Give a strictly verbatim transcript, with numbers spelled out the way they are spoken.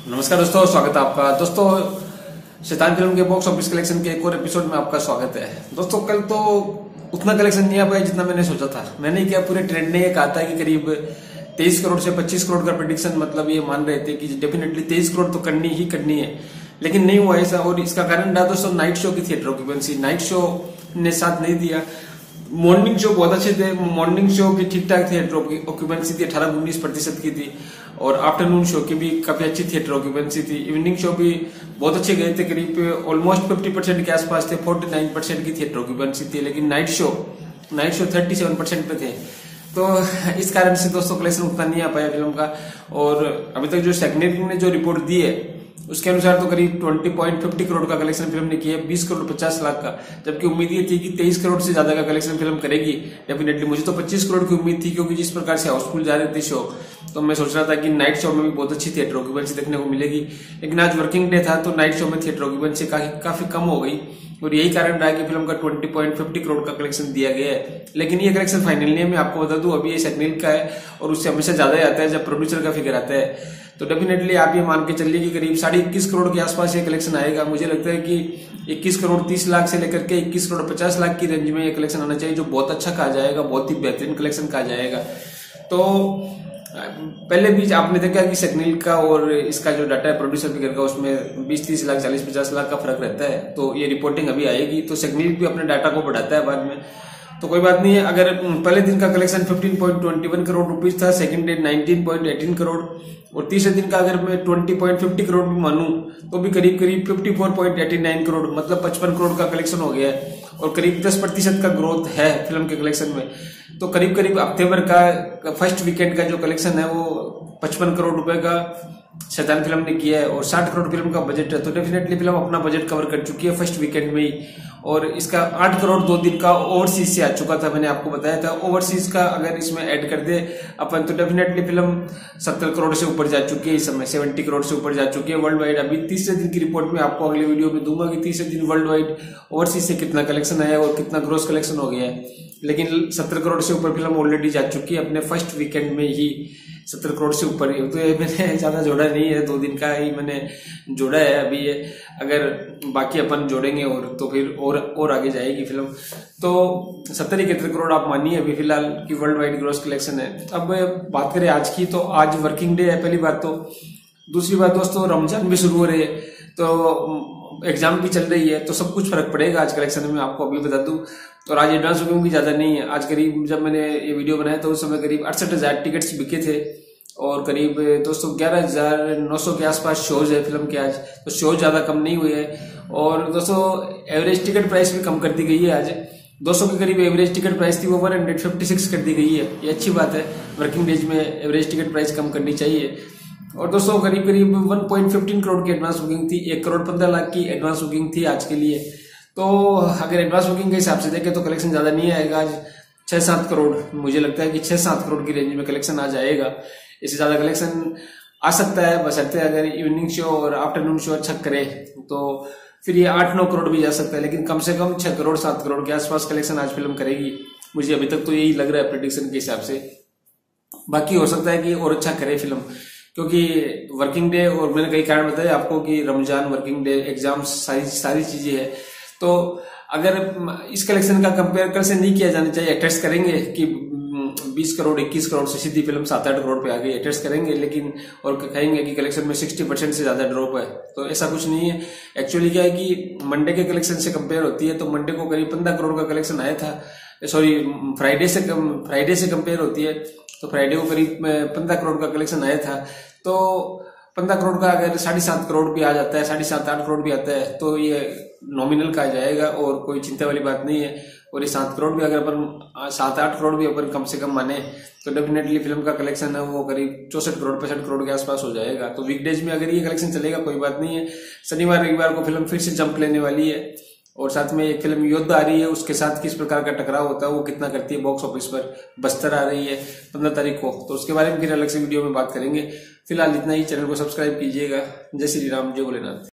नमस्कार दोस्तों, स्वागत है आपका। दोस्तों, शैतान फिल्म के बॉक्स ऑफिस कलेक्शन के एक और एपिसोड में आपका स्वागत है। दोस्तों, कल तो उतना कलेक्शन नहीं आ पाया जितना मैंने सोचा था। मैंने क्या, पूरे ट्रेंड ने ये कहा था कि करीब तेईस करोड़ से पच्चीस करोड़ का प्रेडिक्शन, मतलब ये मान रहे थे कि डेफिनेटली तेईस करोड़ तो करनी ही करनी है, लेकिन नहीं हुआ ऐसा। और इसका कारण रहा दोस्तों नाइट शो की थिएटर ऑक्यूपेंसी। नाइट शो ने साथ नहीं दिया। मॉर्निंग शो बहुत अच्छे थे, मॉर्निंग शो की ठीक ठाक थिएटर ऑक्यूपेंसी थी, अठारह उन्नीस प्रतिशत की थी। और आफ्टरनून शो की भी काफी अच्छी थिएटर ऑक्यूपेंसी थी। इवनिंग शो भी बहुत अच्छे गए थे, करीब ऑलमोस्ट फिफ्टी परसेंट के आसपास थे, फोर्टी नाइन परसेंट की थिएटर ऑक्यूपेंसी थी। लेकिन night show night show thirty seven percent पे थे। तो इस कारण से दोस्तों कलेक्शन उतना नहीं आ पाया फिल्म का। और अभी तक जो सेगनेट ने जो रिपोर्ट दी है उसके अनुसार तो करीब बीस पॉइंट फिफ्टी करोड़ का कलेक्शन फिल्म ने किया है, बीस करोड़ पचास लाख का। जबकि उम्मीद ये थी कि तेईस करोड़ से ज्यादा का कलेक्शन फिल्म करेगी। डेफिनेटली मुझे तो पच्चीस करोड़ की उम्मीद थी, क्योंकि जिस प्रकार से हाउसफुल जा रहे थे शो, तो मैं सोच रहा था कि नाइट शो में भी बहुत अच्छी थिएटर ऑक्यूपेंसी देखने को मिलेगी। लेकिन आज वर्किंग डे था तो नाइट शो में थिएटर ऑक्यूपेंसी काफी कम हो गई, और यही कारण रहा कि फिल्म का बीस पॉइंट फिफ्टी करोड़ का कलेक्शन दिया गया है। लेकिन ये कलेक्शन फाइनल नहीं है, मैं आपको बता दूं, अभी ये सेगनेल का है और उससे हमेशा ज्यादा ही आता है जब प्रोड्यूसर का फिगर आता है। तो डेफिनेटली आप ये मान के चलिए कि करीब साढ़े इक्कीस करोड़ के आसपास ये कलेक्शन आएगा। मुझे लगता है कि इक्कीस करोड़ तीस लाख से लेकर के इक्कीस करोड़ पचास लाख की रेंज में ये कलेक्शन आना चाहिए, जो बहुत अच्छा कहा जाएगा, बहुत ही बेहतरीन कलेक्शन कहा जाएगा। तो पहले भी आपने देखा कि सेगनेल का और इसका जो डाटा है प्रोड्यूसर फिगर का, उसमें बीस तीस लाख चालीस पचास लाख का फर्क रहता है। तो ये रिपोर्टिंग अभी आएगी, तो सेगनेल भी अपने डाटा को बढ़ाता है बाद में, तो कोई बात नहीं है। अगर पहले दिन का कलेक्शन पंद्रह पॉइंट दो एक करोड़ रुपीस था, सेकंड डे उन्नीस पॉइंट एक आठ करोड़, और तीसरे दिन का अगर मैं बीस पॉइंट पचास करोड़ भी मानूं तो भी करीब करीब चौवन पॉइंट आठ नौ करोड़, मतलब पचपन करोड़ का कलेक्शन हो गया है। और करीब दस प्रतिशत का ग्रोथ है फिल्म के कलेक्शन में। तो करीब करीब हफ्ते भर का फर्स्ट वीकेंड का जो कलेक्शन है वो पचपन करोड़ रुपए का शैतान फिल्म ने किया है, और साठ करोड़ फिल्म का बजट है। तो डेफिनेटली फिल्म अपना बजट कवर कर चुकी है फर्स्ट वीकेंड में ही। और इसका आठ करोड़ दो दिन का ओवरसीज से आ चुका था, मैंने आपको बताया था। ओवरसीज का अगर इसमें ऐड कर दे अपन तो डेफिनेटली फिल्म सत्तर करोड़ से ऊपर जा चुकी है, इस समय सत्तर करोड़ से ऊपर जा चुकी है वर्ल्ड वाइड। अभी तीसरे दिन की रिपोर्ट में आपको अगले वीडियो में दूंगा कि तीसरे दिन वर्ल्ड वाइड ओवरसीज से कितना कलेक्शन आया और कितना ग्रोस कलेक्शन हो गया है। लेकिन सत्तर करोड़ से ऊपर फिल्म ऑलरेडी जा चुकी है अपने फर्स्ट वीकेंड में ही, सत्तर करोड़ से ऊपर ही। तो ये मैंने ज्यादा जोड़ा नहीं है, दो दिन का ही मैंने जोड़ा है अभी ये। अगर बाकी अपन जोड़ेंगे और तो फिर और और आगे जाएगी फिल्म। तो सत्तर इकहत्तर करोड़ आप मानिए अभी फिलहाल की वर्ल्ड वाइड ग्रोस कलेक्शन है। अब बात करें आज की, तो आज वर्किंग डे है पहली बात तो। दूसरी बात दोस्तों, रमजान भी शुरू हो रही है, तो एग्जाम भी चल रही है, तो सब कुछ फर्क पड़ेगा आज कलेक्शन में, आपको अभी बता दूं। और आज एडवांस बुकिंग भी ज्यादा नहीं है। आज करीब जब मैंने ये वीडियो बनाया तो उस समय करीब अड़सठ हजार टिकट्स बिके थे, और करीब दोस्तों ग्यारह हजार नौ सौ के आसपास शोज है फिल्म के आज। तो शोज ज्यादा कम नहीं हुए हैं। और दोस्तों एवरेज टिकट प्राइस भी कम कर दी गई है आज। दो सौ के करीब एवरेज टिकट प्राइस थी, वो वन हंड्रेड फिफ्टी सिक्स कर दी गई है। ये अच्छी बात है, वर्किंग डेज में एवरेज टिकट प्राइस कम करनी चाहिए। और दोस्तों करीब करीब one point one five crore की एडवांस बुकिंग थी, एक करोड़ पंद्रह लाख की एडवांस बुकिंग थी आज के लिए। तो अगर एडवांस बुकिंग के हिसाब से देखें तो कलेक्शन ज्यादा नहीं आएगा आज, छह सात करोड़। मुझे लगता है कि छह सात करोड़ की रेंज में कलेक्शन आ जाएगा। इससे ज्यादा कलेक्शन आ सकता है, बशर्ते अगर इवनिंग शो और आफ्टरनून शो अच्छा करे तो फिर ये आठ नौ करोड़ भी जा सकता है। लेकिन कम से कम छह करोड़ सात करोड़ के आसपास कलेक्शन आज फिल्म करेगी, मुझे अभी तक तो यही लग रहा है प्रेडिक्शन के हिसाब से। बाकी हो सकता है कि और अच्छा करे फिल्म, क्योंकि वर्किंग डे, और मैंने कई कारण बताए आपको कि रमजान, वर्किंग डे, एग्जाम्स, सारी सारी चीजें है। तो अगर इस कलेक्शन का कंपेयर कल से नहीं किया जाना चाहिए। टेस्ट करेंगे कि बीस करोड़ इक्कीस करोड़ से सीधी फिल्म सात आठ करोड़ पे आ गई, टेस्ट करेंगे, लेकिन और कहेंगे कि कलेक्शन में साठ परसेंट से ज्यादा ड्रॉप है, तो ऐसा कुछ नहीं है। एक्चुअली क्या है कि मंडे के कलेक्शन से कंपेयर होती है, तो मंडे को करीब पंद्रह करोड़ का कलेक्शन आया था। सॉरी, फ्राइडे से फ्राइडे से कंपेयर होती है, तो फ्राइडे को करीब पंद्रह करोड़ का कलेक्शन आया था। तो पंद्रह करोड़ का अगर साढ़े सात करोड़ भी आ जाता है, साढ़े सात आठ करोड़ भी आता है, तो ये नॉमिनल का जाएगा और कोई चिंता वाली बात नहीं है। और ये सात करोड़ भी अगर अपन सात आठ करोड़ भी अपन कम से कम माने तो डेफिनेटली फिल्म का कलेक्शन है वो करीब चौसठ करोड़ पैंसठ करोड़ के आसपास हो जाएगा। तो वीकडेज में अगर ये कलेक्शन चलेगा कोई बात नहीं है। शनिवार रविवार को फिल्म फिर से जंप लेने वाली है, और साथ में एक फिल्म योद्धा आ रही है, उसके साथ किस प्रकार का टकराव होता है, वो कितना करती है बॉक्स ऑफिस पर। बस्तर आ रही है पंद्रह तारीख को, तो उसके बारे में फिर अलग से वीडियो में बात करेंगे। फिलहाल इतना ही, चैनल को सब्सक्राइब कीजिएगा। जय श्री राम, जय भोलेनाथ।